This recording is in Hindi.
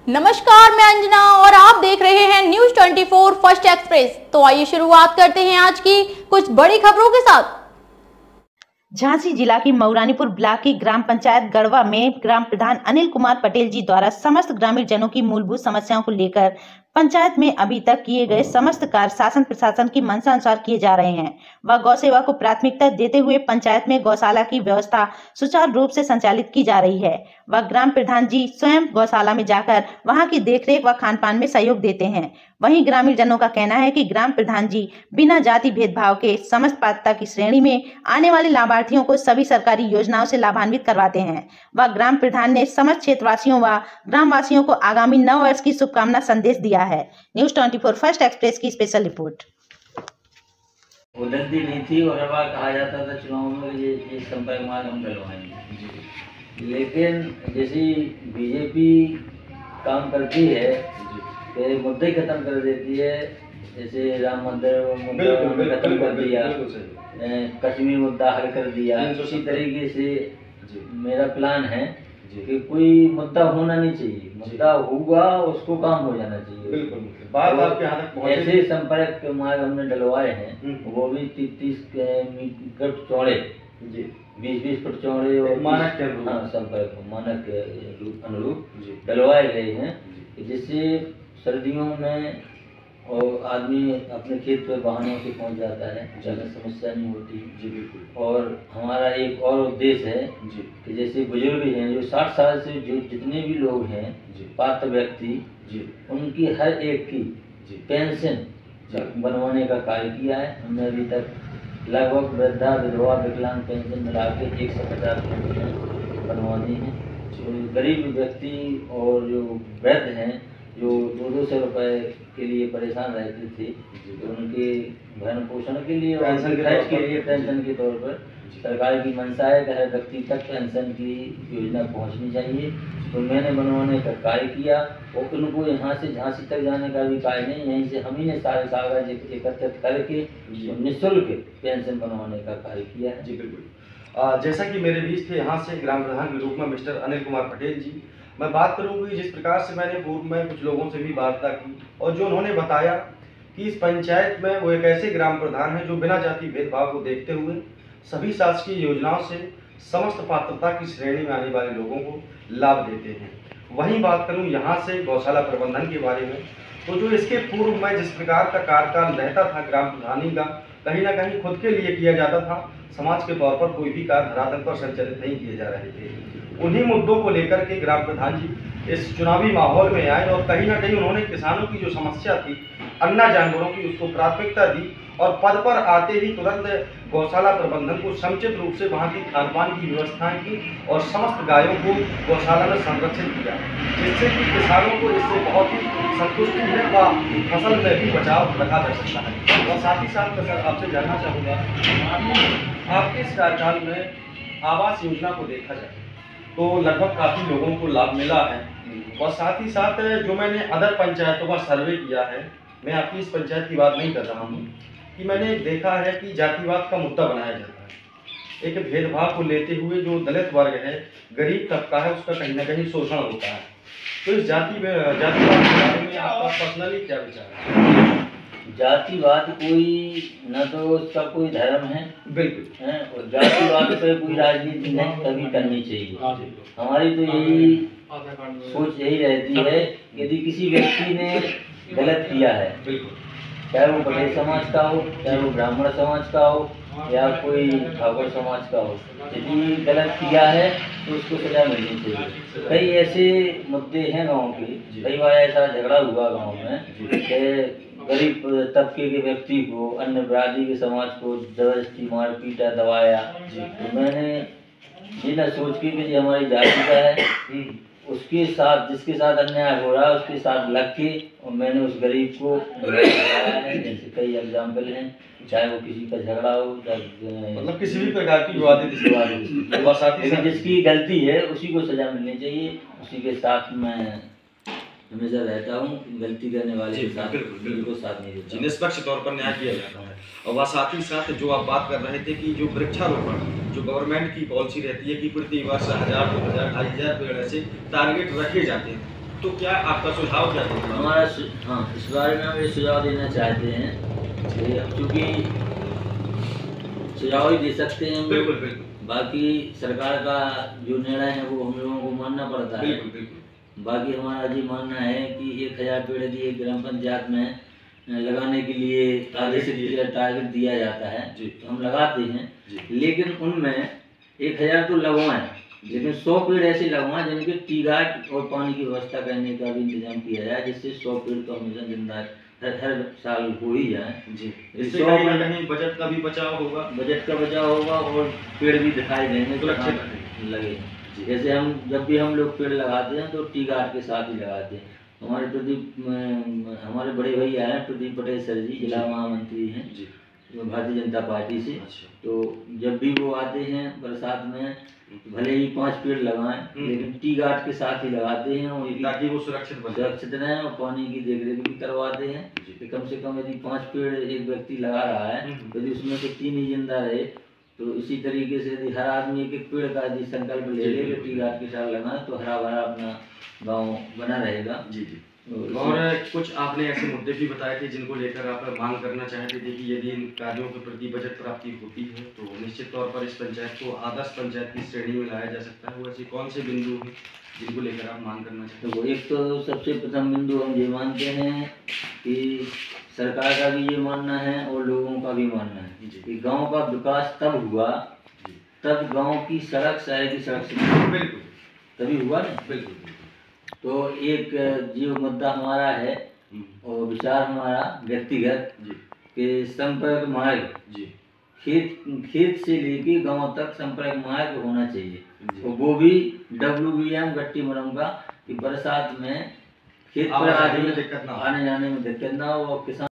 नमस्कार, मैं अंजना और आप देख रहे हैं न्यूज 24 फर्स्ट एक्सप्रेस। तो आइए शुरुआत करते हैं आज की कुछ बड़ी खबरों के साथ। झांसी जिला की मऊरानीपुर ब्लॉक की ग्राम पंचायत गढ़वा में ग्राम प्रधान अनिल कुमार पटेल जी द्वारा समस्त ग्रामीण जनों की मूलभूत समस्याओं को लेकर पंचायत में अभी तक किए गए समस्त कार्य शासन प्रशासन की मंशा अनुसार किए जा रहे हैं। वह गौ सेवा को प्राथमिकता देते हुए पंचायत में गौशाला की व्यवस्था सुचारू रूप से संचालित की जा रही है। वह ग्राम प्रधान जी स्वयं गौशाला में जाकर वहां की देखरेख व खान पान में सहयोग देते हैं। वहीं ग्रामीण जनों का कहना है कि ग्राम प्रधान जी बिना जाति भेदभाव के समस्त पात्रता की श्रेणी में आने वाले लाभार्थियों को सभी सरकारी योजनाओं से लाभान्वित करवाते हैं। वह ग्राम प्रधान ने समस्त क्षेत्रवासियों व ग्रामवासियों को आगामी नव वर्ष की शुभकामना संदेश दिया है। न्यूज 24 फर्स्ट एक्सप्रेस की स्पेशल रिपोर्ट। उन्नति नहीं थी और हर बार कहा जाता था चुनाव में ये संपर्क मार्ग हम डलवाएंगे, लेकिन जैसी बीजेपी काम करती है तो मुद्दे खत्म कर देती है। जैसे राम मंदिर मुद्दा खत्म कर दिया, कश्मीर मुद्दा हल कर दिया। उसी तरीके से मेरा प्लान है कि कोई मुद्दा होना नहीं चाहिए, मुद्दा हुआ उसको काम हो जाना चाहिए। बिल्कुल बात आपके यहाँ तक पहुंचे। ऐसे संपर्क मार्ग हमने डलवाए हैं, वो भी 30 फुट चौड़े, 20 फुट चौड़े और मानक के अनुरूप, हाँ संपर्क मानक के अनुरूप डलवाए गए हैं, जिससे सर्दियों में और आदमी अपने खेत पर वाहनों से पहुंच जाता है, ज़्यादा समस्या नहीं होती। जी बिल्कुल। और हमारा एक और उद्देश्य है कि जैसे बुजुर्ग हैं जो 60 साल से जो जितने भी लोग हैं पात्र व्यक्ति, उनकी हर एक की पेंशन बनवाने का कार्य किया है हमने। अभी तक लगभग वृद्धा विधवा विकलांग पेंशन मिला के 150 पेंशन बनवा दी है। तो गरीब व्यक्ति और जो वृद्ध हैं जो 200 रुपये के लिए परेशान रहते थे, तो उनके भरण पोषण के लिए और खर्च के लिए पेंशन के तौर पर सरकार की मंशा है कि हर व्यक्ति तक पेंशन की योजना पहुंचनी चाहिए। तो मैंने बनवाने का कार्य किया और उनको यहाँ से झांसी तक जाने का भी कार्य नहीं, यहीं से हम ही ने सारे कागज एकत्रित करके निःशुल्क पेंशन बनवाने का कार्य किया है। जी बिल्कुल। जैसा कि मेरे बीच थे यहाँ से ग्राम प्रधान के रूप में मिस्टर अनिल कुमार पटेल जी, मैं बात करूँगी जिस प्रकार से मैंने पूर्व में कुछ लोगों से भी वार्ता की और जो उन्होंने बताया कि इस पंचायत में वो एक ऐसे ग्राम प्रधान हैं जो बिना जाति भेदभाव को देखते हुए सभी शासकीय योजनाओं से समस्त पात्रता की श्रेणी में आने वाले लोगों को लाभ देते हैं। वहीं बात करूं यहाँ से गौशाला प्रबंधन के बारे में, तो जो इसके पूर्व में जिस प्रकार का कार्यकाल रहता था ग्राम प्रधानी का, कहीं ना कहीं खुद के लिए किया जाता था, समाज के तौर पर कोई भी कार्य धरातल पर संचालित नहीं किए जा रहे थे। उन्हीं मुद्दों को लेकर के ग्राम प्रधान जी इस चुनावी माहौल में आए और कहीं ना कहीं उन्होंने किसानों की जो समस्या थी अन्ना जानवरों की, उसको प्राथमिकता दी और पद पर आते ही तुरंत गौशाला प्रबंधन को समुचित रूप से वहाँ की खान पान की व्यवस्थाएं की और समस्त गायों को गौशाला में संरक्षित किया, जिससे कि किसानों को इससे बहुत ही संतुष्टि है व फसल में भी बचाव रखा जा सकता है। और साथ ही साथ मैं सर आपसे जानना चाहूँगा, आपके इस कार्यकाल में आवास योजना को देखा जाए तो लगभग काफ़ी लोगों को लाभ मिला है और साथ ही साथ जो मैंने अदर पंचायतों का सर्वे किया है, मैं आपकी इस पंचायत की बात नहीं कर रहा हूँ, कि मैंने देखा है कि जातिवाद का मुद्दा बनाया जाता है। एक भेदभाव को लेते हुए जो दलित वर्ग है, गरीब तबका है, उसका कहीं ना कहीं शोषण होता है। तो इस जातिवाद के बारे में आपका पर्सनली क्या विचार है? जातिवाद कोई न तो उसका कोई धर्म है, बिल्कुल है, और जातिवाद पे कोई राजनीति नहीं कभी करनी चाहिए। हमारी तो यही सोच यही रहती है, यदि किसी व्यक्ति ने गलत किया है, चाहे वो पटेल समाज का हो, चाहे वो ब्राह्मण समाज का हो या कोई ठाकुर समाज का हो, यदि गलत किया है तो उसको सजा मिलनी चाहिए। कई ऐसे मुद्दे हैं गाँव के, कई बार ऐसा झगड़ा हुआ गाँव में कि गरीब तबके के व्यक्ति को, अन्य बिरादरी के समाज को जबरदस्ती मार पीटा दबाया। तो मैंने ये न सोच के कि हमारी जाति का है, उसके साथ जिसके साथ अन्याय हो रहा है उसके साथ लग के और मैंने उस गरीब को लगाया है। जैसे कई एग्जाम्पल हैं, चाहे वो किसी का झगड़ा हो, मतलब किसी भी प्रकार की विवादित जिसकी गलती है उसी को सजा मिलनी चाहिए। उसी के साथ मैं हमेशा रहता हूँ, गलती करने वाले के साथ बिल्कुल साथ नहीं देता, निष्पक्ष तौर पर न्याय किया जाता है। और वह साथ ही साथ जो आप बात कर रहे थे कि जो वृक्षारोपण जो गवर्नमेंट की पॉलिसी रहती है कि प्रति वर्ष 1000, 2000, 2500 पेड़ ऐसे टारगेट रखे जाते हैं, तो क्या आपका सुझाव क्या है? हमारा हाँ, इस बारे में हम ये सुझाव देना चाहते हैं कि क्योंकि सुझाव ही दे सकते हैं हम, बिल्कुल बिल्कुल, बाकी सरकार का जो निर्णय है वो हम लोगों को मानना पड़ता है। बिल्कुल बिल्कुल। बाकी हमारा जी मानना है कि 1000 पेड़ यदि एक ग्राम पंचायत में लगाने के लिए टारगेट दिया जाता है तो हम लगाते हैं, लेकिन उनमें 1000 तो लगवाएं, लेकिन 100 पेड़ ऐसे लगवाएं जिनके टी गार्ड और पानी की व्यवस्था करने का भी इंतजाम किया जाए, जिससे 100 पेड़ तो हमेशा जिंदा हर साल हो ही जाए जी। इससे कहीं ना कहीं बजट का भी बचाव होगा, और पेड़ भी दिखाई देंगे तो अच्छे लगे। जैसे हम जब भी हम लोग पेड़ लगाते हैं तो टी गार्ड के साथ ही लगाते हैं। हमारे बड़े भैया हैं प्रदीप पटेल सर जी, जिला महामंत्री हैं भारतीय जनता पार्टी से। तो जब भी वो आते हैं बरसात में, भले ही 5 पेड़ लगाएं, लेकिन टी गार्ड के साथ ही लगाते हैं, और ताकि वो सुरक्षित रहें, और पानी की देखरेख भी करवाते हैं कि कम से कम यदि 5 पेड़ एक व्यक्ति लगा रहा है, यदि उसमें से 3 ही जिंदा रहे, तो इसी तरीके से यदि हर आदमी एक पेड़ का यदि संकल्प ले ले कि टी गार्ड के साथ लगाए तो हरा भरा अपना गांव बना रहेगा जी। और कुछ आपने ऐसे मुद्दे भी बताए थे जिनको लेकर आप मांग करना चाहते थे कि यदि इन कार्यों के प्रति बजट प्राप्ति होती है तो निश्चित तौर पर इस पंचायत को आदर्श पंचायत की श्रेणी में लाया जा सकता है। वो ऐसे कौन से बिंदु हैं जिनको लेकर आप मांग करना चाहते हैं? तो एक तो सबसे प्रथम बिंदु हम ये मानते हैं कि सरकार का भी ये मानना है और लोगों का भी मानना है कि गांव का विकास तब हुआ तब गांव की सड़क शहर की सड़क से बिल्कुल तभी हुआ ना। बिल्कुल। तो एक जो मुद्दा हमारा है और विचार हमारा व्यक्तिगत के संपर्क मार्ग खेत से लेके गांव तक संपर्क मार्ग होना चाहिए, और वो भी WBM गट्टी मरम का, कि बरसात में खेत पर आने जाने में दिक्कत ना हो और किसान